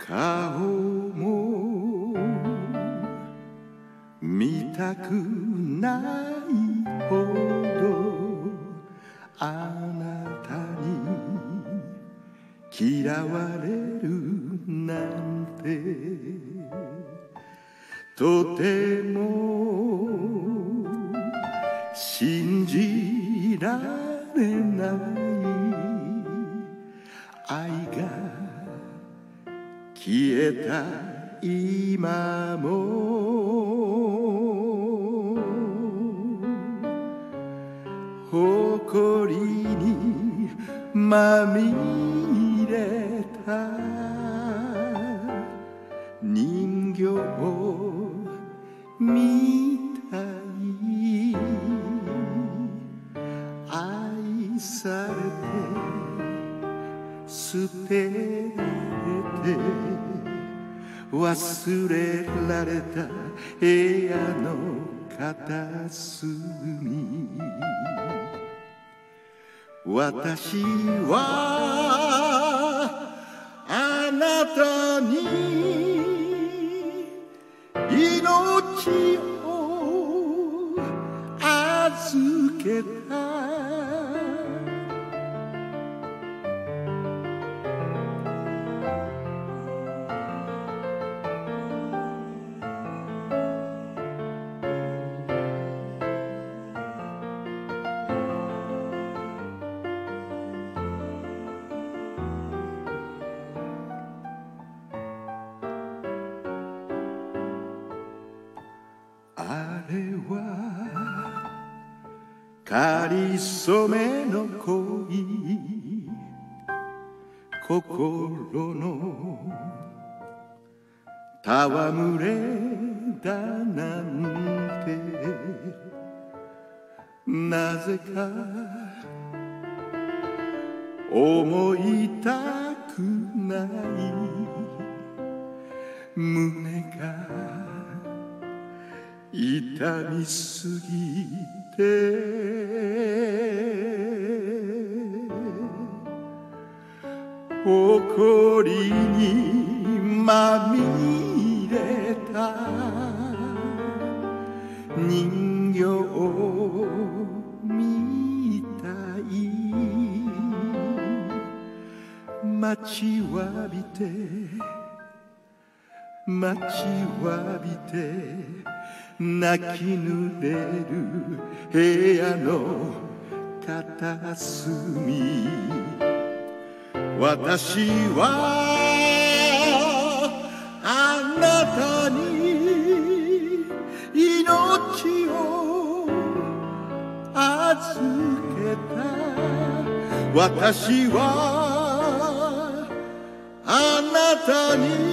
顔も見たくないほどあなたに嫌われるなんてとても信じられない愛が消えた今も誇りにまみれた人形みたい愛されて捨てられて忘れられた部屋の片隅私はあなたに命を預けたあれはかりそめの恋心の戯れだなんてなぜか思いたくない胸が痛みすぎて誇りにまみれた人形みたい待ちわびて待ちわびて泣き濡れる部屋の片隅私はあなたに命を預けた私はあなたに